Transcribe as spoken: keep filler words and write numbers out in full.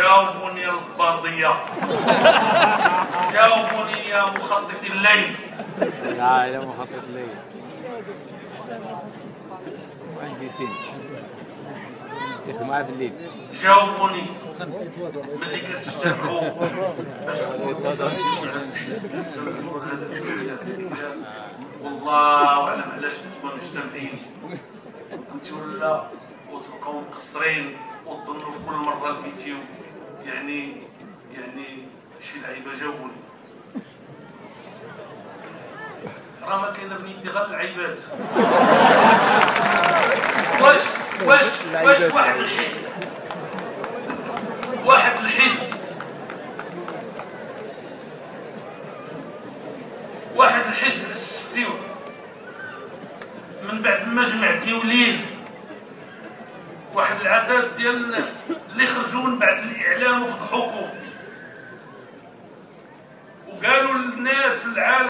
جاوبوني يا الباندية، جاوبوني يا مخطط الليل. لا يا مخطط الليل عندي سين تاخذ معاه في الليل. جاوبوني ملي كتجتمعوا باش والله اعلم علاش نتوما مجتمعين انت ولا وتبقاو مقصرين وتظنوا في كل مره لقيتيو يعني يعني شي لعيبه. جاوبوني راه ما كاينه بنيتي غير العيبات. واش واش واش واحد الحزب واحد الحزب واحد الحزب اسستيو من بعد ما جمعتيو ليه واحد العدد ديال الناس اللي خرجوا من بعد الاعلام وفضحوكم وقالوا للناس العالم